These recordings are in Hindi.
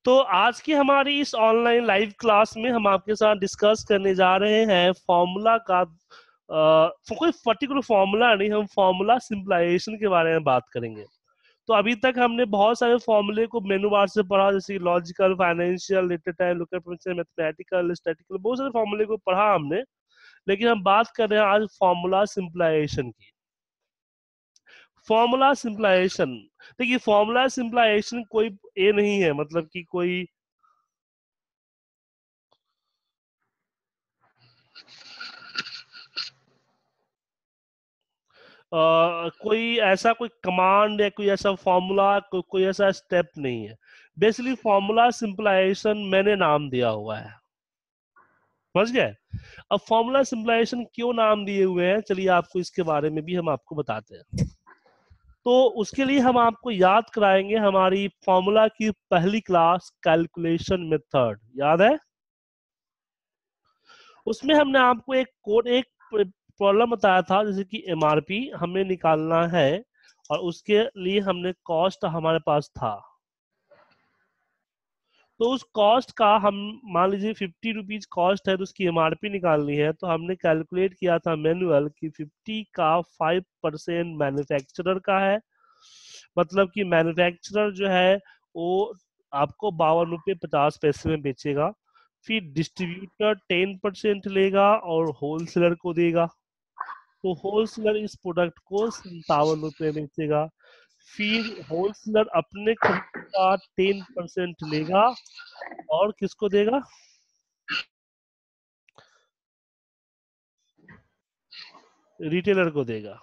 तो आज की हमारी इस ऑनलाइन लाइव क्लास में हम आपके साथ डिस्कस करने जा रहे हैं फॉर्मूला का कोई पर्टिकुलर फॉर्मूला नहीं, हम फॉर्मूला सिंप्लाइजेशन के बारे में बात करेंगे। तो अभी तक हमने बहुत सारे फॉर्मूले को मेनू बार से पढ़ा, जैसे logical, financial, data type, mathematical, statistical, बहुत सारे फॉर्मूले को पढ़ा हमने। लेकिन हम बात कर रहे हैं आज फॉर्मूला सिंप्लाइजेशन की। फॉर्मूला सिंप्लाइजेशन, देखिए फॉर्मूला सिंप्लाइजेशन कोई ये नहीं है, मतलब कि कोई कोई ऐसा कोई कमांड या कोई ऐसा फॉर्मूला, कोई ऐसा स्टेप नहीं है। बेसिकली फॉर्मूला सिंप्लाइजेशन मैंने नाम दिया हुआ है, समझ गए। अब फॉर्मूला सिंप्लाइजेशन क्यों नाम दिए हुए हैं, चलिए आपको इसके बारे में भी हम आपको बताते हैं। तो उसके लिए हम आपको याद कराएंगे हमारी फॉर्मूला की पहली क्लास कैलकुलेशन मेथड, याद है? उसमें हमने आपको एक कोड, एक प्रॉब्लम बताया था, जैसे कि एमआरपी हमें निकालना है और उसके लिए हमने कॉस्ट हमारे पास था। तो उस कॉस्ट का हम मान लीजिए 50 रुपीज कॉस्ट है, तो उसकी एमआरपी निकालनी है। तो हमने कैलकुलेट किया था मैनुअल कि 50 का 5% मैन्युफैक्चरर का है, मतलब कि मैन्युफैक्चरर जो है वो आपको 52 रुपये 50 पैसे में बेचेगा। फिर डिस्ट्रीब्यूटर 10% लेगा और होलसेलर को देगा, तो होलसेलर इस प्रोडक्ट को 57 रुपये बेचेगा। फिर होलसेलर अपने खरीद का 10% लेगा और किसको देगा? रिटेलर को देगा।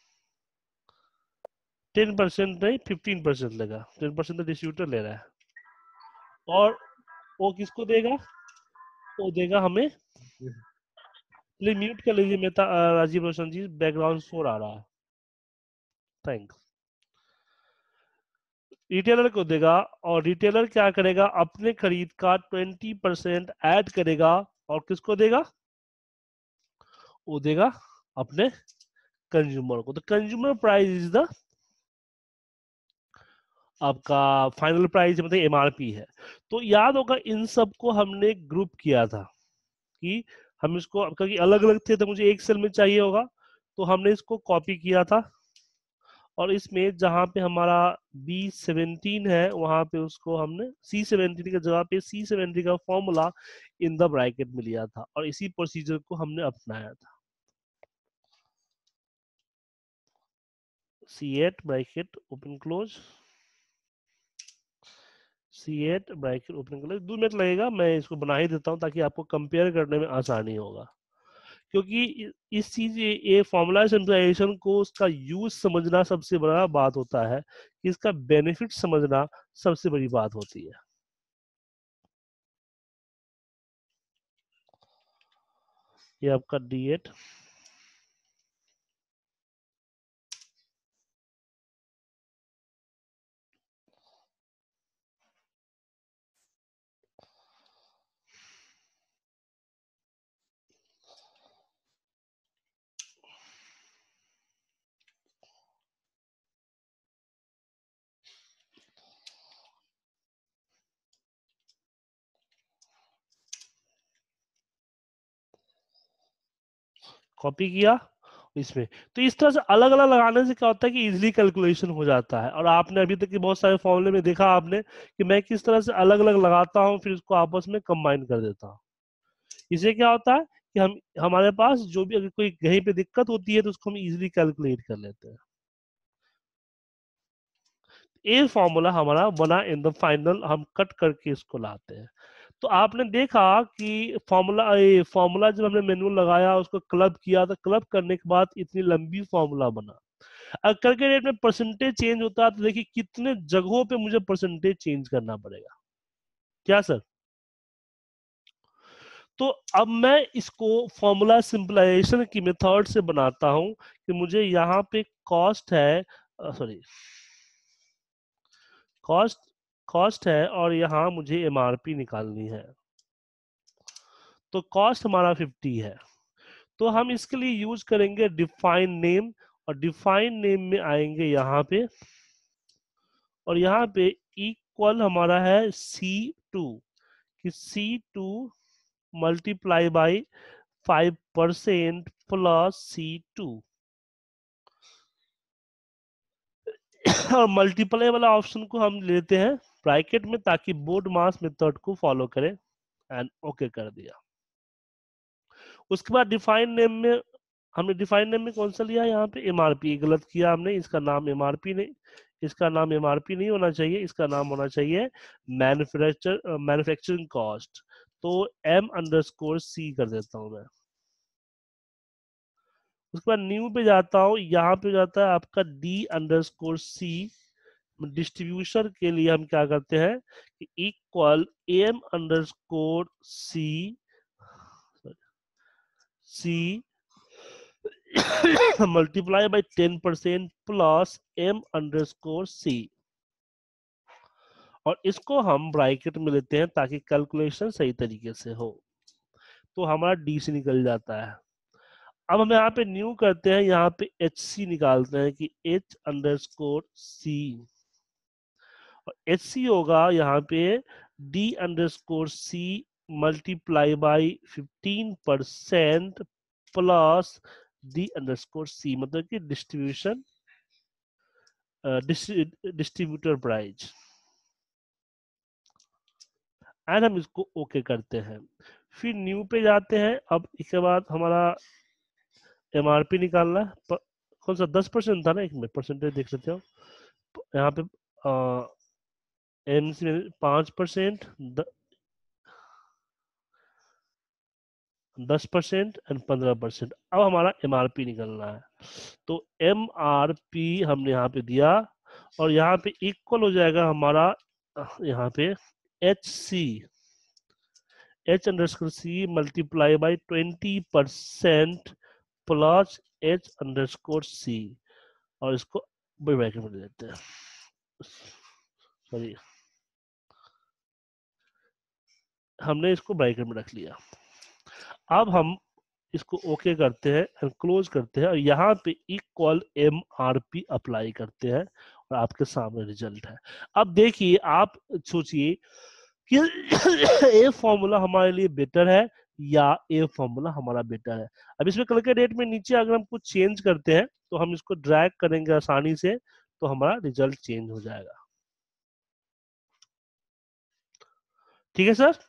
10% नहीं, 15% लेगा, 10% तो डिस्ट्रीब्यूटर ले रहा है। और वो किसको देगा? वो देगा हमें। प्लीज म्यूट कर लीजिए मेहता राजीव रोशन जी, बैकग्राउंड शोर आ रहा है। थैंक्स। रिटेलर को देगा और रिटेलर क्या करेगा? अपने खरीद का 20% ऐड करेगा और किसको देगा? वो देगा अपने कंज्यूमर को। तो कंज्यूमर प्राइस इज द आपका फाइनल प्राइस, मतलब एमआरपी है। तो याद होगा इन सब को हमने ग्रुप किया था कि हम इसको, क्योंकि अलग अलग थे तो मुझे एक सेल में चाहिए होगा, तो हमने इसको कॉपी किया था। और इसमें जहां पे हमारा B17 है वहां पे उसको हमने C17 की जगह पे C70 का फॉर्मूला इन द ब्रैकेट में लिया था और इसी प्रोसीजर को हमने अपनाया था। C8 bracket open close, C8 bracket open close. 2 minute लगेगा, मैं इसको बना ही देता हूँ ताकि आपको कंपेयर करने में आसानी होगा। क्योंकि इस चीज ये फॉर्मूला सिंप्लाइजेशन को उसका यूज समझना सबसे बड़ा बात होता है, कि इसका बेनिफिट समझना सबसे बड़ी बात होती है। ये आपका D8, कॉपी किया इसमें। तो इस तरह से अलग अलग लगाने से क्या होता है कि इजीली कैलकुलेशन हो जाता है। और आपने अभी तक के बहुत सारे फॉर्मूले में देखा आपने कि मैं किस तरह से अलग अलग लगाता हूँ, फिर उसको आपस में कंबाइन कर देता हूँ। इससे क्या होता है कि हम, हमारे पास जो भी अगर कोई कहीं पे दिक्कत होती है तो उसको हम इजीली कैलकुलेट कर लेते हैं। ये फॉर्मूला हमारा बना इन द फाइनल, हम कट करके इसको लाते हैं। तो आपने देखा कि फॉर्मूला जब हमने मैनुअल लगाया, उसको क्लब किया, तो क्लब करने के बाद इतनी लंबी फॉर्मूला बना। अगर कल के डेट में परसेंटेज चेंज होता है तो देखिए कितने जगहों पे मुझे परसेंटेज चेंज करना पड़ेगा। क्या सर? तो अब मैं इसको फॉर्मूला सिंपलाइजेशन की मेथड से बनाता हूं कि मुझे यहाँ पे कॉस्ट है, सॉरी कॉस्ट कॉस्ट है और यहाँ मुझे एमआरपी निकालनी है। तो कॉस्ट हमारा 50 है, तो हम इसके लिए यूज करेंगे डिफाइन नेम। और डिफाइन नेम में आएंगे यहाँ पे और यहाँ पे इक्वल हमारा है C2 कि C2 multiply by 5% plus C2 और मल्टीप्लाई वाला ऑप्शन को हम लेते हैं ब्रैकेट में ताकि बोर्ड मास मेथड को फॉलो करें एंड ओके कर दिया। उसके बाद डिफाइन नेम में हमने डिफाइन नेम में कौन सा लिया यहाँ पे एमआरपी, गलत किया हमने, इसका नाम एमआरपी नहीं, इसका नाम एमआरपी नहीं होना चाहिए, इसका नाम होना चाहिए मैन्युफैक्चरिंग कॉस्ट। तो M_C कर देता हूं मैं। उसके बाद न्यू पे जाता हूँ, यहाँ पे जाता है आपका D_C। डिस्ट्रीब्यूशन के लिए हम क्या करते हैं कि equal M_C multiply by 10% plus M_C और इसको हम ब्रैकेट में लेते हैं ताकि कैलकुलेशन सही तरीके से हो। तो हमारा डी से निकल जाता है। अब हम यहाँ पे न्यू करते हैं, यहाँ पे HC निकालते हैं कि H_C और HC होगा यहाँ पे D_C multiply by 15% plus D_C मतलब कि डिस्ट्रीब्यूशन डिस्ट्रीब्यूटर प्राइस एंड हम इसको ओके करते हैं। फिर न्यू पे जाते हैं। अब इसके बाद हमारा एमआरपी निकालना है, कौन सा 10% था ना, एक मिनट परसेंटेज देख लेते हो यहाँ पे एम सी 5%, 10% एंड 15%। अब हमारा एमआरपी निकलना है, तो एमआरपी हमने यहाँ पे दिया और यहाँ पे इक्वल हो जाएगा हमारा यहाँ पे H_C multiply by 20% plus H_C और इसको ब्रैकेट में देते हैं। सॉरी, हमने इसको ब्रैकेट में रख लिया। अब हम इसको ओके करते हैं एंड क्लोज करते हैं और यहाँ पे इक्वल MRP अप्लाई करते हैं और आपके सामने रिजल्ट है। अब देखिए, आप सोचिए कि ए फॉर्मूला हमारे लिए बेटर है या ए फॉर्मूला हमारा बेटर है। अब इसमें कल के डेट में नीचे अगर हम कुछ चेंज करते हैं तो हम इसको ड्रैग करेंगे आसानी से, तो हमारा रिजल्ट चेंज हो जाएगा। ठीक है सर?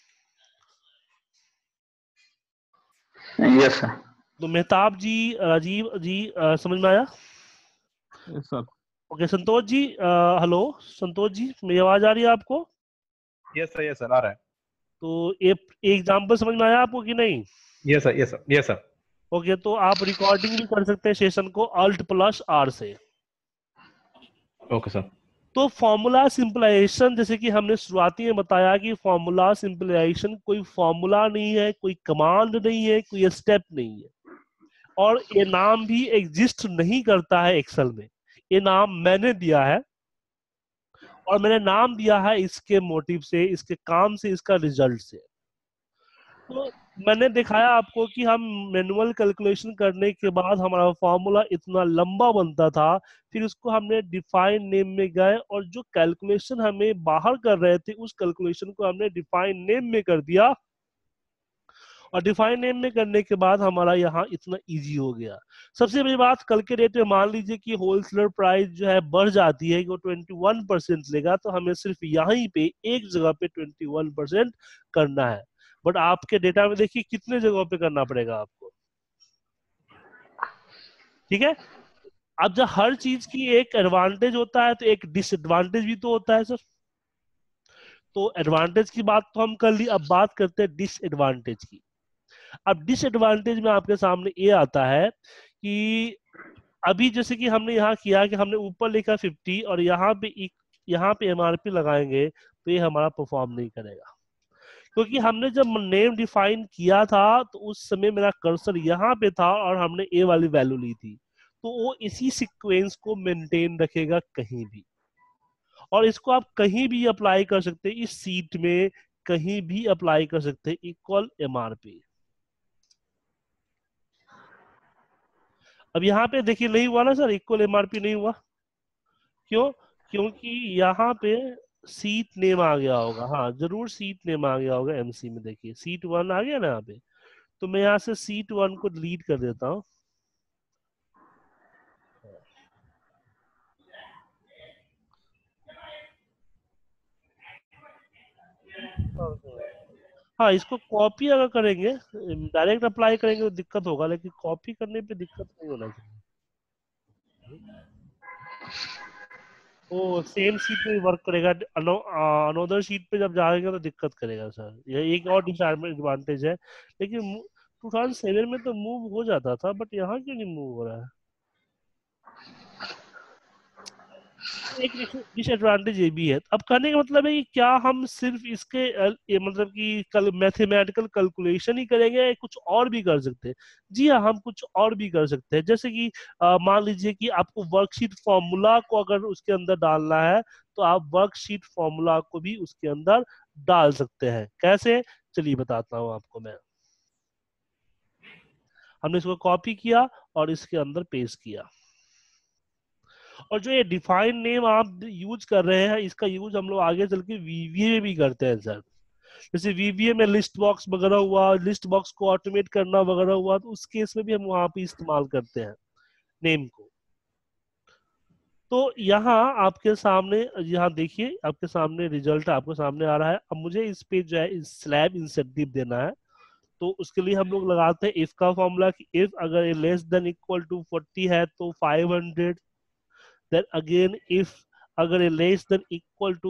Yes sir. तो मेहताब जी, राजीव जी, समझ में आया? Yes sir. Okay Santosh ji, hello Santosh ji, मेरी आवाज आ रही है आपको? यस सर, यस सर, आ रहा है। तो एक एग्जांपल समझ में आया आपको कि नहीं? Yes sir, yes sir, yes sir. Okay, तो आप रिकॉर्डिंग भी कर सकते हैं सेशन को Alt+R से। Okay sir. तो फॉर्मूला सिंपलाइजेशन, जैसे कि हमने शुरुआती में बताया कि फॉर्मूला सिंपलाइजेशन कोई फॉर्मूला नहीं है, कोई कमांड नहीं है, कोई स्टेप नहीं है, और ये नाम भी एग्जिस्ट नहीं करता है एक्सेल में। ये नाम मैंने दिया है और मैंने नाम दिया है इसके मोटिव से, इसके काम से, इसका रिजल्ट से। तो मैंने दिखाया आपको कि हम मैनुअल कैलकुलेशन करने के बाद हमारा फॉर्मूला इतना लंबा बनता था, फिर उसको हमने डिफाइन नेम में गए और जो कैलकुलेशन हमें बाहर कर रहे थे उस कैलकुलेशन को हमने डिफाइन नेम में कर दिया और डिफाइन नेम में करने के बाद हमारा यहाँ इतना इजी हो गया। सबसे बड़ी बात, कल के डेट में मान लीजिए कि होलसेलर प्राइस जो है बढ़ जाती है, वो 21% लेगा, तो हमें सिर्फ यहीं पे एक जगह पे 21% करना है। बट आपके डेटा में देखिए कितने जगहों पे करना पड़ेगा आपको। ठीक है? अब जब हर चीज की एक एडवांटेज होता है तो एक डिसएडवांटेज भी तो होता है सर। तो एडवांटेज की बात तो हम कर ली, अब बात करते हैं डिसएडवांटेज की। अब डिसएडवांटेज में आपके सामने ये आता है कि अभी जैसे कि हमने यहाँ किया कि हमने ऊपर लिखा 50 और यहाँ पे एमआरपी लगाएंगे तो ये हमारा परफॉर्म नहीं करेगा, क्योंकि हमने जब नेम डिफाइन किया था तो उस समय मेरा कर्सर यहाँ पे था और हमने ए वाली वैल्यू ली थी, तो वो इसी सीक्वेंस को मेंटेन रखेगा कहीं भी, और इसको आप कहीं भी अप्लाई कर सकते हैं, इस सीट में कहीं भी अप्लाई कर सकते हैं, इक्वल एमआरपी। अब यहाँ पे देखिए नहीं हुआ ना सर, इक्वल एमआरपी नहीं हुआ। क्यों? क्योंकि यहाँ पे सीट नेम आ गया होगा, हाँ जरूर सीट नेम आ गया होगा एमसी में। देखिए सीट 1 आ गया ना यहाँ पे, तो मैं यहाँ से सीट 1 को डिलीट कर देता हूँ। हाँ इसको कॉपी अगर करेंगे, डायरेक्ट अप्लाई करेंगे तो दिक्कत होगा, लेकिन कॉपी करने पे दिक्कत नहीं होना चाहिए। वो सेम शीट पे वर्क करेगा, अनोदर शीट पे जब जाएगा तो दिक्कत करेगा सर, ये एक और डिसएडवांटेज है। लेकिन 2007 में तो मूव हो जाता था, बट यहाँ क्यों नहीं मूव हो रहा है? एक डिसएडवांटेज ये भी है। अब कहने का मतलब है कि क्या हम सिर्फ इसके ये मतलब कि कल मैथमेटिकल कैलकुलेशन ही करेंगे या कुछ और भी कर सकते हैं? जी हाँ, हम कुछ और भी कर सकते हैं। जैसे कि मान लीजिए कि आपको वर्कशीट फॉर्मूला को अगर उसके अंदर डालना है, तो आप वर्कशीट फॉर्मूला को भी उसके अंदर डाल सकते हैं। कैसे? चलिए बताता हूँ आपको मैं। हमने इसको कॉपी किया और इसके अंदर पेस्ट किया। और जो ये डिफाइन नेम आप यूज कर रहे हैं, इसका यूज हम लोग आगे चल के वीवीए में भी करते हैं सर। जैसे वीवीए में लिस्ट बॉक्स वगैरह हुआ, लिस्ट बॉक्स को ऑटोमेट करना वगैरह हुआ, तो उस केस में भी हम वहां पे इस्तेमाल करते हैं नेम को। तो यहाँ आपके सामने, यहाँ देखिए आपके सामने रिजल्ट आपके सामने आ रहा है। अब मुझे इस पे जो है स्लैब इंसेंटिव देना है, तो उसके लिए हम लोग लगाते हैं इफ का फॉर्मूला कि इफ अगर लेस देन इक्वल टू 40 है तो 500। देन अगेन इफ अगर ये लेस देन इक्वल टू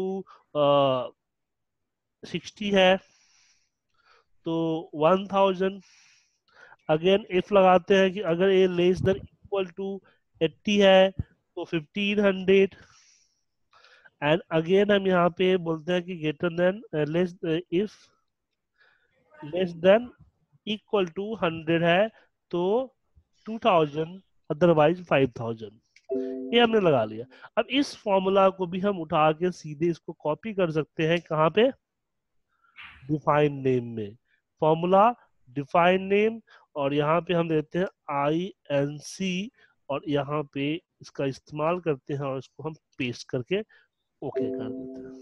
60 है तो 1000। अगेन इफ लगाते हैं कि अगर ये लेस देन इक्वल टू 80 है तो 1500। एंड अगेन हम यहाँ पे बोलते हैं कि greater than less, if less than equal to 100 है तो 2000, अदरवाइज 5000। ये हमने लगा लिया। अब इस फॉर्मूला को भी हम उठा के सीधे इसको कॉपी कर सकते हैं कहाँ पे? डिफाइन नेम में। फॉर्मूला, डिफाइन नेम, और यहाँ पे हम देते हैं INC, और यहाँ पे इसका इस्तेमाल करते हैं और इसको हम पेस्ट करके ओके कर देते हैं।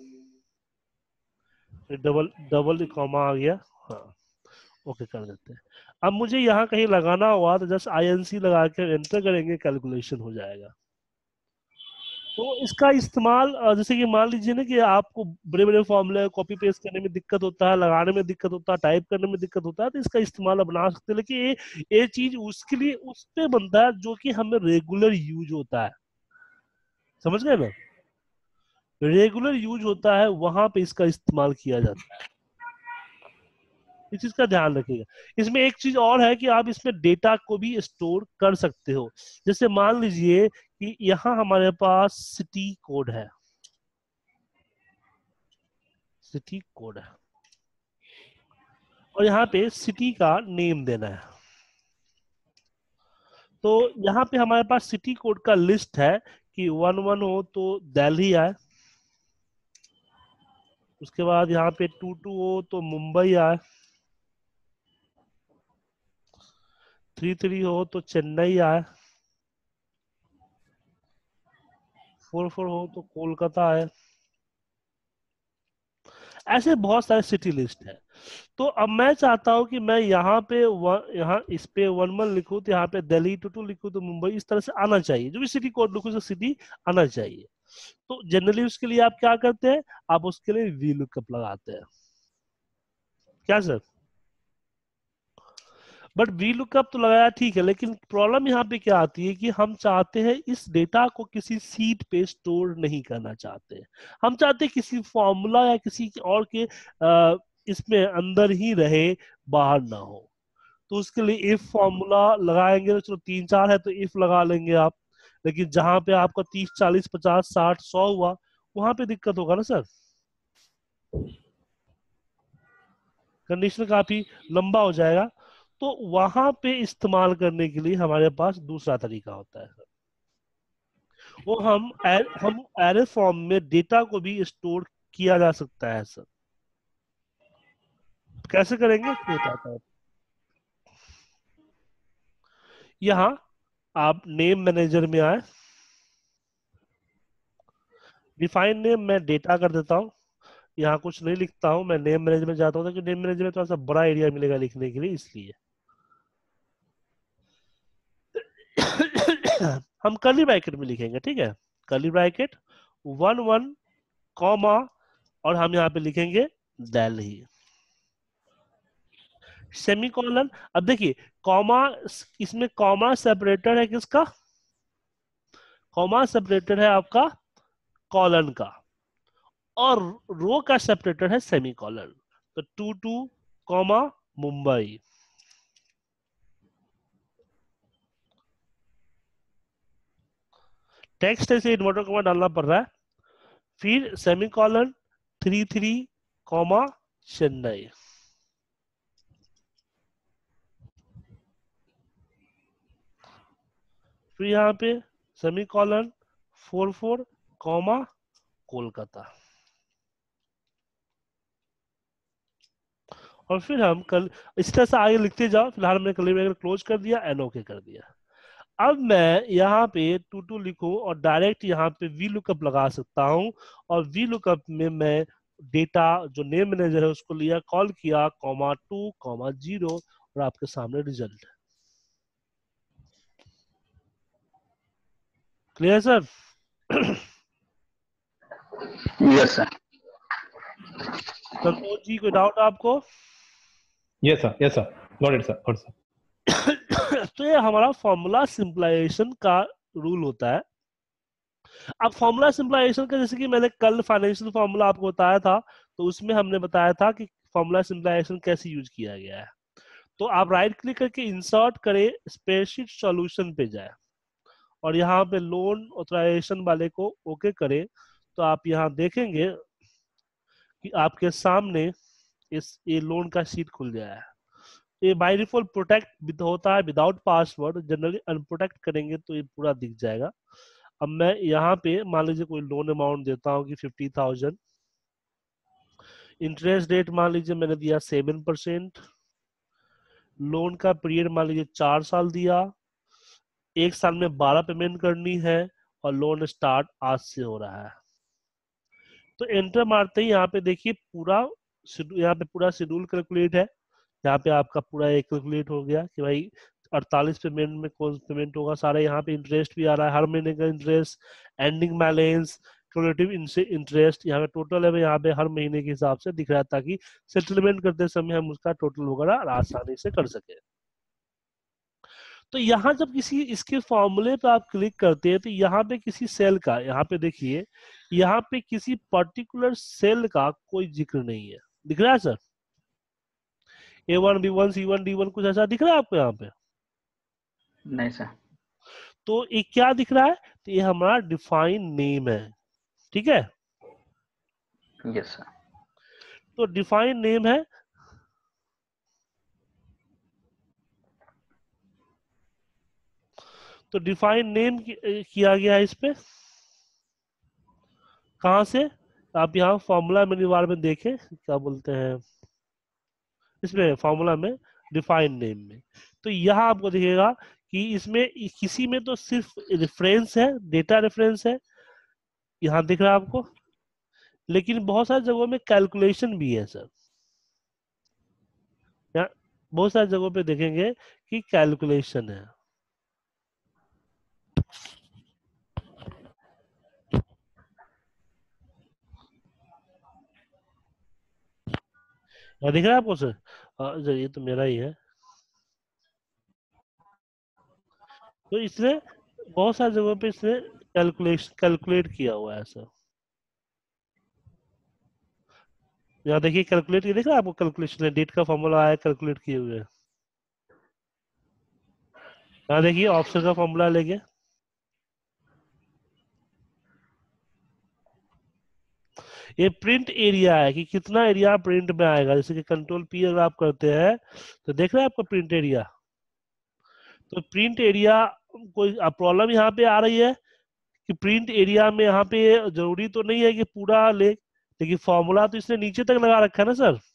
डबल डबल कॉमा आ गया, हाँ ओके कर देते हैं। अब मुझे यहाँ कहीं लगाना हुआ तो जस्ट INC लगा के एंटर करेंगे, कैलकुलेशन हो जाएगा। तो इसका इस्तेमाल जैसे कि मान लीजिए ना कि आपको बड़े बड़े फॉर्मूले कॉपी पेस्ट करने में दिक्कत होता है, लगाने में दिक्कत होता है, टाइप करने में दिक्कत होता है, तो इसका इस्तेमाल आप बना सकते हैं। लेकिन ये चीज उसके लिए उस पे बनता है जो कि हमें रेगुलर यूज होता है। समझ गए ना? रेगुलर यूज होता है वहां पे इसका इस्तेमाल किया जाता है। इस चीज का ध्यान रखिएगा। इसमें एक चीज और है कि आप इसमें डेटा को भी स्टोर कर सकते हो। जैसे मान लीजिए कि यहाँ हमारे पास सिटी कोड है, सिटी कोड है, और यहाँ पे सिटी का नेम देना है। तो यहाँ पे हमारे पास सिटी कोड का लिस्ट है कि 11 हो तो दिल्ली आए, उसके बाद यहाँ पे 22 हो तो मुंबई आए, 33 हो तो चेन्नई आए, 44 हो तो कोलकाता आए। ऐसे बहुत सारे सिटी लिस्ट है। तो अब मैं चाहता हूं कि मैं यहाँ पे यहाँ इस पे 11 लिखूं तो यहाँ पे दिल्ली, 22 लिखूं तो मुंबई, इस तरह से आना चाहिए। जो भी सिटी कोड लिखूं तो सिटी आना चाहिए। तो जनरली उसके लिए आप क्या करते हैं? आप उसके लिए वी लुकअप लगाते हैं। क्या सर? बट वी लुकअप तो लगाया ठीक है, लेकिन प्रॉब्लम यहाँ पे क्या आती है कि हम चाहते हैं इस डेटा को किसी सीट पे स्टोर नहीं करना चाहते। हम चाहते हैं किसी फॉर्मूला या किसी और के इसमें अंदर ही रहे, बाहर ना हो। तो उसके लिए इफ फॉर्मूला लगाएंगे तो चलो 3 4 है तो इफ लगा लेंगे आप। लेकिन जहां पे आपका 30 40 50 60 100 हुआ, वहां पे दिक्कत होगा ना सर। कंडीशन काफी लंबा हो जाएगा। तो वहां पे इस्तेमाल करने के लिए हमारे पास दूसरा तरीका होता है सर। वो हम एरे फॉर्म में डेटा को भी स्टोर किया जा सकता है सर। कैसे करेंगे मैं बताता हूँ। यहाँ आप नेम मैनेजर में आए, डिफाइन नेम मैं डेटा कर देता हूँ, यहाँ कुछ नहीं लिखता हूँ, मैं नेम मैनेजर में जाता हूँ क्योंकि नेम मैनेजर में थोड़ा सा बड़ा एरिया मिलेगा लिखने के लिए, इसलिए हम कर्ली ब्रैकेट में लिखेंगे, ठीक है, कर्ली ब्रैकेट 1 1 कॉमा, और हम यहाँ पे लिखेंगे दिल्ली, सेमीकोलन। अब देखिए कॉमा, इसमें कॉमा सेपरेटर है किसका, कॉमा सेपरेटर है आपका कॉलन का, और रो का सेपरेटर है सेमीकोलन। तो 2 2 कॉमा मुंबई, टेक्स्ट ऐसे इन्वर्टर कॉमा डालना पड़ रहा है, फिर सेमीकोलन 3 3 कॉमा चेन्नई, फिर यहाँ पे सेमीकोलन 4 4 कॉमा कोलकाता, और फिर हम कल इस तरह से आगे लिखते जाओ। फिलहाल हमने कल ब्रैकेट क्लोज कर दिया, एन ओके कर दिया। अब मैं यहाँ पे 2 2 लिखूं और डायरेक्ट यहाँ पे वी लुकअप लगा सकता हूँ, और वी लुकअप में मैं डेटा जो नेम मैनेजर है उसको लिया, कॉल किया, कॉमा 2 कॉमा 0, और आपके सामने result. Clear sir? Yes sir. Santosh ji कोई डाउट आपको? Yes, sir. Yes, sir. Got it, sir. Got it, sir. तो ये हमारा फॉर्मूला सिंप्लाइजेशन का रूल होता है। अब फॉर्मूला सिंप्लाइजेशन का, जैसे कि मैंने कल फाइनेंशियल फॉर्मूला आपको बताया था, तो उसमें हमने बताया था कि फॉर्मूला सिंप्लाइजेशन कैसे यूज किया गया है। तो आप राइट क्लिक करके इंसर्ट करें, स्प्रेडशीट सॉल्यूशन पे जाए, और यहाँ पे लोन ऑथराइजेशन वाले को ओके करें, तो आप यहाँ देखेंगे कि आपके सामने ये लोन का शीट खुल गया है। ये बाय डिफॉल्ट प्रोटेक्ट होता है विदाउट पासवर्ड, जनरली अनप्रोटेक्ट करेंगे तो ये पूरा दिख जाएगा। अब मैं यहाँ पे मान लीजिए कोई लोन अमाउंट देता हूँ कि 50,000, इंटरेस्ट रेट मान लीजिए मैंने दिया 7%, लोन का पीरियड मान लीजिए 4 साल दिया, 1 साल में 12 पेमेंट करनी है, और लोन स्टार्ट आज से हो रहा है। तो एंटर मारते ही यहाँ पे देखिए पूरा यहाँ पे पूरा शेड्यूल कैलकुलेट है, यहाँ पे आपका पूरा एक कैलकुलेट हो गया कि भाई 48 पेमेंट में कौन पेमेंट होगा, सारा यहाँ पे इंटरेस्ट भी आ रहा है, हर महीने का interest, ending balance, cumulative interest यहाँ पे टोटल है, यहाँ पे हर महीने के हिसाब से दिख रहा है, ताकि सेटलमेंट करते समय हम उसका टोटल वगैरह आसानी से कर सके। तो यहाँ जब किसी इसके फॉर्मूले पे आप क्लिक करते हैं तो यहाँ पे किसी सेल का, यहाँ पे देखिए यहाँ पे किसी पर्टिकुलर सेल का कोई जिक्र नहीं है, दिख रहा है sir? A1 B1 C1 D1 कुछ ऐसा दिख रहा है आपको यहाँ पे? नहीं सर। तो ये क्या दिख रहा है? तो ये हमारा डिफाइन नेम है, ठीक है। Yes sir. तो डिफाइन नेम है, तो डिफाइन नेम किया गया है इस पे, कहां से? आप यहाँ फॉर्मूला मेन्यू बार में देखें, क्या बोलते हैं इसमें फॉर्मूला में डिफाइन नेम में, तो यहाँ आपको दिखेगा कि इसमें किसी में तो सिर्फ रेफरेंस है, डेटा रेफरेंस है, यहाँ दिख रहा है आपको, लेकिन बहुत सारी जगहों में कैलकुलेशन भी है सर। यहाँ बहुत सारी जगहों पे देखेंगे कि कैलकुलेशन है। यहाँ दिख रहा है आपको सर? ये तो मेरा ही है। तो इसने बहुत सारी जगहों पे इसने कैलकुलेट किया हुआ है सर। यहाँ देखिए कैलकुलेट, ये दिख रहा है आपको, कैलकुलेशन है, डेट का फॉर्मूला आया कैलकुलेट किए हुए। यहाँ देखिए ऑप्शन का फॉर्मूला लेके, ये प्रिंट एरिया है कि कितना एरिया प्रिंट में आएगा, जैसे कि कंट्रोल पी अगर आप करते हैं तो देख रहे हैं आपका प्रिंट एरिया। तो प्रिंट एरिया कोई प्रॉब्लम यहाँ पे आ रही है कि प्रिंट एरिया में यहाँ पे जरूरी तो नहीं है कि पूरा लेकिन फॉर्मूला तो इसने नीचे तक लगा रखा है ना सर।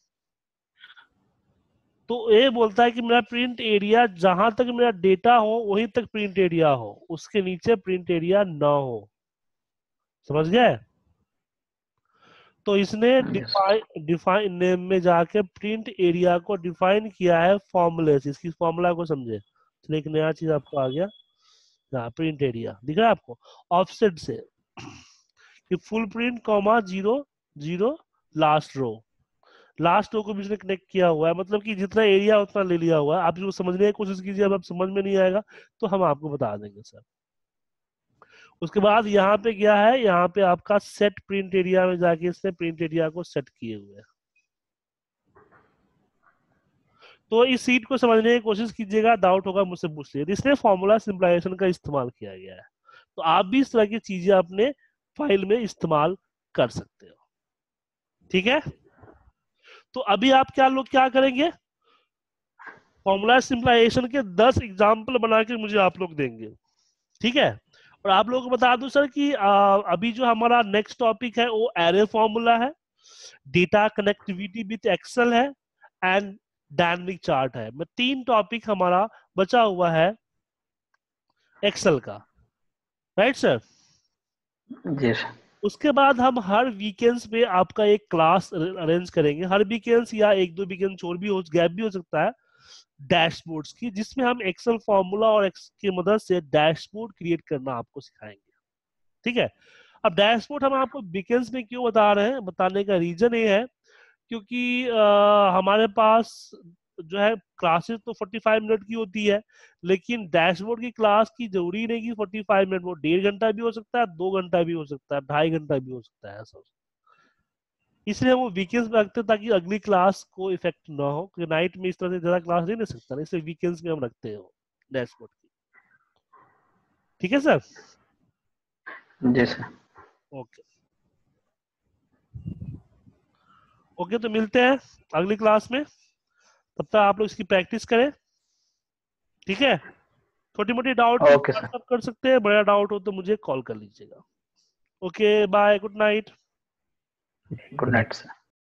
तो ये बोलता है कि मेरा प्रिंट एरिया जहां तक मेरा डेटा हो वहीं तक प्रिंट एरिया हो, उसके नीचे प्रिंट एरिया ना हो। समझ गए? तो इसने Yes. डिफाइन नेम में जाके प्रिंट एरिया को डिफाइन किया है फॉर्मूले से। इसकी फॉर्मूला को समझे, तो एक नया चीज आपको आ गया यहाँ, प्रिंट एरिया दिख रहा है आपको ऑफसेट से कि full print comma 0 0 last row को भी इसने कनेक्ट किया हुआ है, मतलब कि जितना एरिया उतना ले लिया हुआ है। आप इसको समझने की कोशिश कीजिए, अब आप समझ में नहीं आएगा तो हम आपको बता देंगे सर। उसके बाद यहाँ पे क्या है, यहाँ पे आपका सेट प्रिंट एरिया में जाके इसने प्रिंट एरिया को सेट किए हुए हैं। तो इस सीट को समझने की कोशिश कीजिएगा, डाउट होगा मुझसे पूछ लीजिए। इसमें फॉर्मूला सिंप्लाइजेशन का इस्तेमाल किया गया है, तो आप भी इस तरह की चीजें अपने फाइल में इस्तेमाल कर सकते हो, ठीक है। तो अभी आप क्या करेंगे, फॉर्मूला सिंप्लाइजेशन के 10 एग्जाम्पल बना के मुझे आप लोग देंगे, ठीक है। और आप लोगों को बता दूं सर कि अभी जो हमारा नेक्स्ट टॉपिक है वो एरे फॉर्मूला है, डेटा कनेक्टिविटी विथ एक्सेल है एंड डायनामिक चार्ट है। मैं 3 टॉपिक हमारा बचा हुआ है एक्सेल का, राइट सर। Yes. उसके बाद हम हर वीकेंड्स पे आपका एक क्लास अरेंज करेंगे, हर वीकेंड्स या 1-2 वीकेंड छोड़ भी हो, गैप भी हो सकता है, डैशबोर्ड्स की, जिसमें हम एक्सेल फॉर्मूला और एक्सेल की मदद से डैशबोर्ड क्रिएट करना आपको सिखाएंगे, ठीक है। अब डैशबोर्ड हम आपको वीकेंड्स में क्यों बता रहे हैं, बताने का रीजन ये है क्योंकि हमारे पास जो है क्लासेस तो 45 मिनट की होती है, लेकिन डैशबोर्ड की क्लास की जरूरी नहीं कि 45 मिनट, वो 1.5 घंटा भी हो सकता है, 2 घंटा भी हो सकता है, 2.5 घंटा भी हो सकता है सर। इसलिए वो वीकेंड्स में रखते हैं ताकि अगली क्लास को इफेक्ट ना हो, क्योंकि नाइट में इस तरह से ज्यादा क्लास नहीं ले सकता ना, इसलिए वीकेंड्स में हम रखते हैं डैशबोर्ड की, ठीक है sir. Yes, sir. Okay okay, तो मिलते हैं अगली क्लास में, तब तक आप लोग इसकी प्रैक्टिस करें, ठीक है। छोटी मोटी डाउट Okay, sir. व्हाट्सएप कर सकते हैं, बड़ा डाउट हो तो मुझे कॉल कर लीजिएगा। Okay bye, good night. Good night, sir.